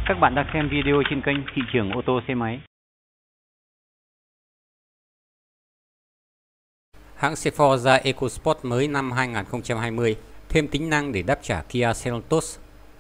Các bạn đang xem video trên kênh Thị trường ô tô xe máy. Hãng xe Ford ra EcoSport mới năm 2020, thêm tính năng để đáp trả Kia Seltos.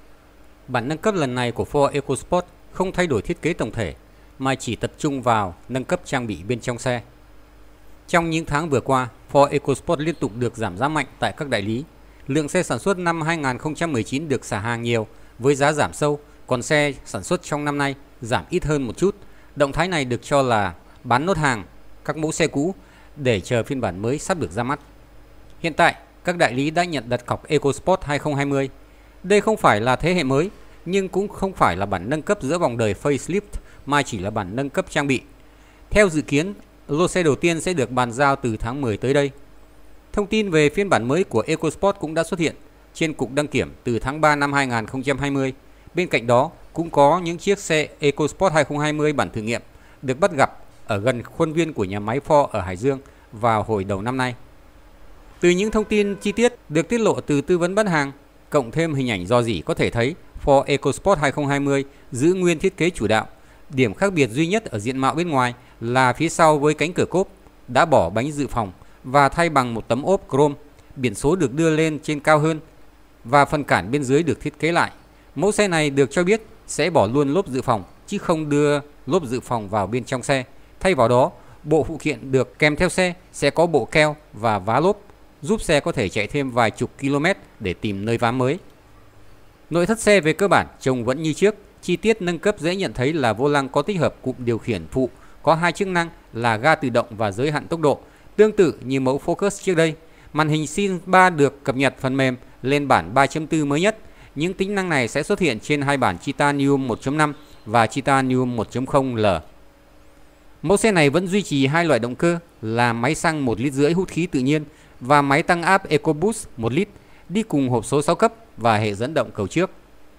Bản nâng cấp lần này của Ford EcoSport không thay đổi thiết kế tổng thể, mà chỉ tập trung vào nâng cấp trang bị bên trong xe. Trong những tháng vừa qua, Ford EcoSport liên tục được giảm giá mạnh tại các đại lý. Lượng xe sản xuất năm 2019 được xả hàng nhiều với giá giảm sâu, còn xe sản xuất trong năm nay giảm ít hơn một chút. Động thái này được cho là bán nốt hàng các mẫu xe cũ để chờ phiên bản mới sắp được ra mắt. Hiện tại, các đại lý đã nhận đặt cọc EcoSport 2020. Đây không phải là thế hệ mới, nhưng cũng không phải là bản nâng cấp giữa vòng đời facelift mà chỉ là bản nâng cấp trang bị. Theo dự kiến, lô xe đầu tiên sẽ được bàn giao từ tháng 10 tới đây. Thông tin về phiên bản mới của EcoSport cũng đã xuất hiện trên cục đăng kiểm từ tháng 3 năm 2020. Bên cạnh đó cũng có những chiếc xe EcoSport 2020 bản thử nghiệm được bắt gặp ở gần khuôn viên của nhà máy Ford ở Hải Dương vào hồi đầu năm nay. Từ những thông tin chi tiết được tiết lộ từ tư vấn bán hàng, cộng thêm hình ảnh rò rỉ có thể thấy Ford EcoSport 2020 giữ nguyên thiết kế chủ đạo. Điểm khác biệt duy nhất ở diện mạo bên ngoài là phía sau với cánh cửa cốp đã bỏ bánh dự phòng và thay bằng một tấm ốp chrome. Biển số được đưa lên trên cao hơn và phần cản bên dưới được thiết kế lại. Mẫu xe này được cho biết sẽ bỏ luôn lốp dự phòng chứ không đưa lốp dự phòng vào bên trong xe. Thay vào đó, bộ phụ kiện được kèm theo xe sẽ có bộ keo và vá lốp, giúp xe có thể chạy thêm vài chục km để tìm nơi vá mới. Nội thất xe về cơ bản trông vẫn như trước. Chi tiết nâng cấp dễ nhận thấy là vô lăng có tích hợp cụm điều khiển phụ có hai chức năng là ga tự động và giới hạn tốc độ, tương tự như mẫu Focus trước đây. Màn hình Scene 3 được cập nhật phần mềm lên bản 3.4 mới nhất. Những tính năng này sẽ xuất hiện trên hai bản Titanium 1.5 và Titanium 1.0L. Mẫu xe này vẫn duy trì hai loại động cơ là máy xăng 1,5 lít hút khí tự nhiên và máy tăng áp EcoBoost 1 lít, đi cùng hộp số 6 cấp và hệ dẫn động cầu trước.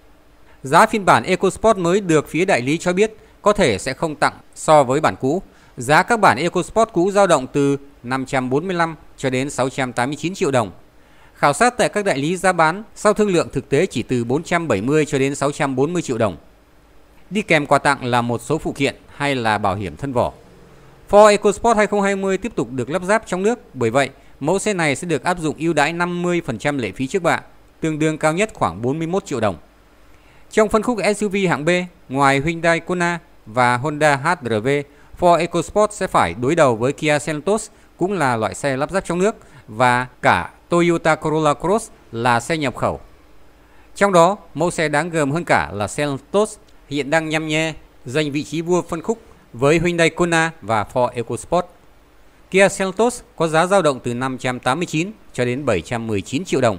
Giá phiên bản EcoSport mới được phía đại lý cho biết có thể sẽ không tăng so với bản cũ. Giá các bản EcoSport cũ dao động từ 545 cho đến 689 triệu đồng. Khảo sát tại các đại lý giá bán sau thương lượng thực tế chỉ từ 470 cho đến 640 triệu đồng. Đi kèm quà tặng là một số phụ kiện hay là bảo hiểm thân vỏ. Ford EcoSport 2020 tiếp tục được lắp ráp trong nước, bởi vậy mẫu xe này sẽ được áp dụng ưu đãi 50% lệ phí trước bạ, tương đương cao nhất khoảng 41 triệu đồng. Trong phân khúc SUV hạng B, ngoài Hyundai Kona và Honda HR-V, Ford EcoSport sẽ phải đối đầu với Kia Seltos, cũng là loại xe lắp ráp trong nước, và cả Toyota Corolla Cross là xe nhập khẩu. Trong đó, mẫu xe đáng gờm hơn cả là Seltos hiện đang nhăm nhe giành vị trí vua phân khúc với Hyundai Kona và Ford EcoSport. Kia Seltos có giá dao động từ 589 cho đến 719 triệu đồng.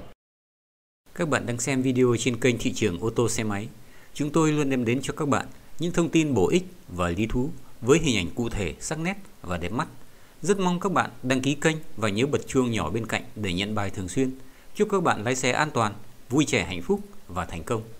Các bạn đang xem video trên kênh Thị trường ô tô xe máy. Chúng tôi luôn đem đến cho các bạn những thông tin bổ ích và lý thú với hình ảnh cụ thể, sắc nét và đẹp mắt. Rất mong các bạn đăng ký kênh và nhớ bật chuông nhỏ bên cạnh để nhận bài thường xuyên. Chúc các bạn lái xe an toàn, vui trẻ, hạnh phúc và thành công.